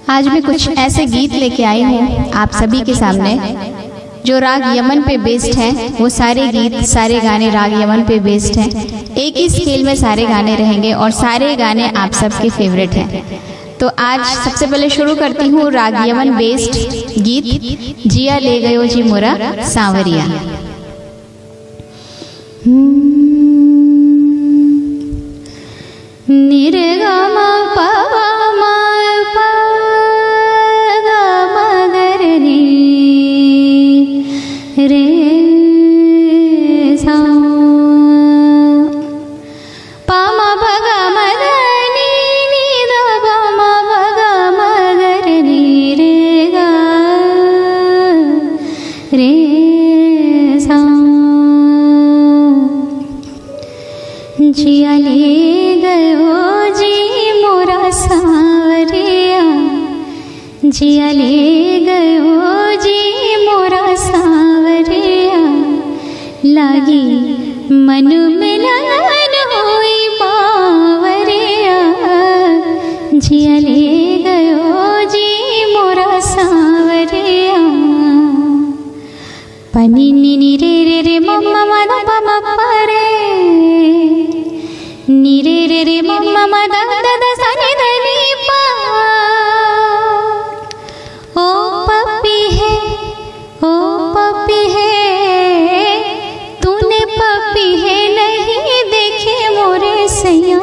आज मैं कुछ ऐसे गीत लेके आई हूँ आप सभी के सामने जो राग यमन पे बेस्ड हैं। वो सारे गीत सारे गाने राग यमन पे बेस्ड हैं। एक ही स्केल में सारे गाने रहेंगे और सारे गाने आप सबके फेवरेट हैं। तो आज सबसे पहले शुरू करती हूँ राग यमन बेस्ड गीत जिया ले गयो जी मोरा सांवरिया। निरगमा पवा मा पा गा मा गर नी रे सा पा मा भ गा मा ध नी नी ध प मा भ गा मा गर नी रे गा रे सा। जिया ले गयो जी मोरा सांवरिया, जिया ले गयो जी मोरा सांवरिया। लागी मन में लगन हुई बावरिया, जिया ले गयो जी मोरा सांवरिया। पनी नी रे रे रे मम्मा मद प म प रे नी रे रे रे मम्मा मद द द सा नि ध नि प। ओ पपी है ओ पपी है तूने पपी है नहीं देखे मोरे सैया।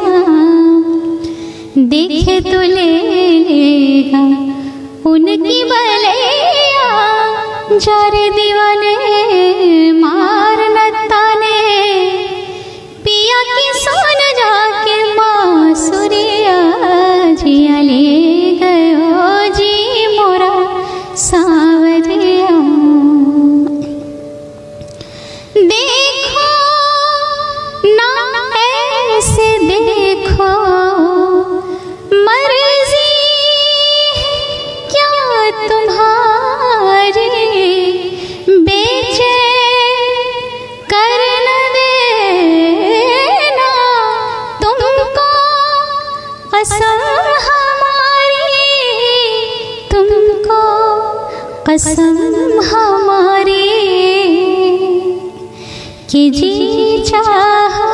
देखे तो ले लेगा उनकी बलैया। जारे दीवाने मार नताने पिया की सोन जाके मासुरिया। जिया ले गयो जी मोरा सांवरिया। देखो ना ऐसे देखो मर्जी क्या तुम्हारी। बेचे कर न देना तुमको कसम हमारी, तुमको कसम हमारी। कि जी चाहा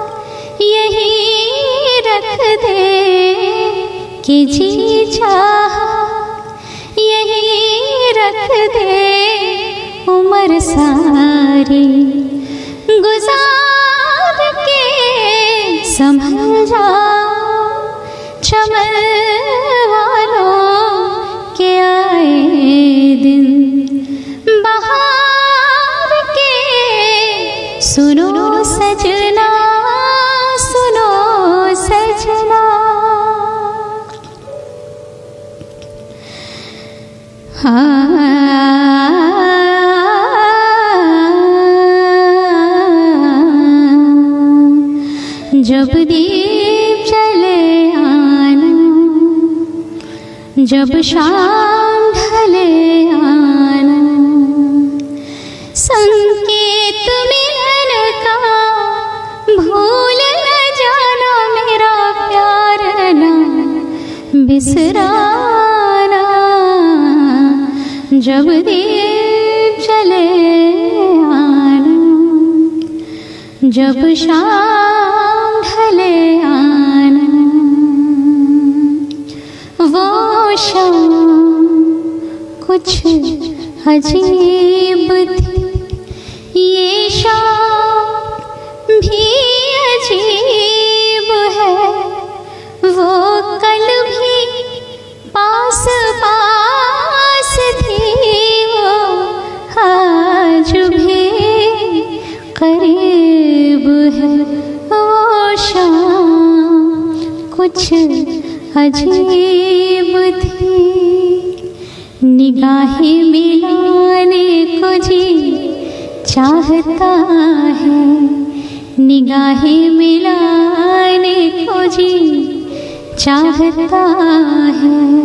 यही रख दे, कि जी चाहा यही रख दे। उम्र सारी गुजार के संभल जा चमन वालों के आए दिन। बहार के सुनो सजना सुनो सजना। जब दीप जले आना, जब शाम ढले आना। संकेत मिलन का भूल न जाना, मेरा प्यार ना बिसराना। जब दीप जले आना, जब शाम ढले आना। वो शाम कुछ अजीब थी, ये शाम भी अजीब है। वो कल भी पास पास थी, वो आज भी करीब है। वो शाम कुछ अजीब थी। निगाहें मिलाने को जी चाहता है, निगाहें मिलाने को जी चाहता है।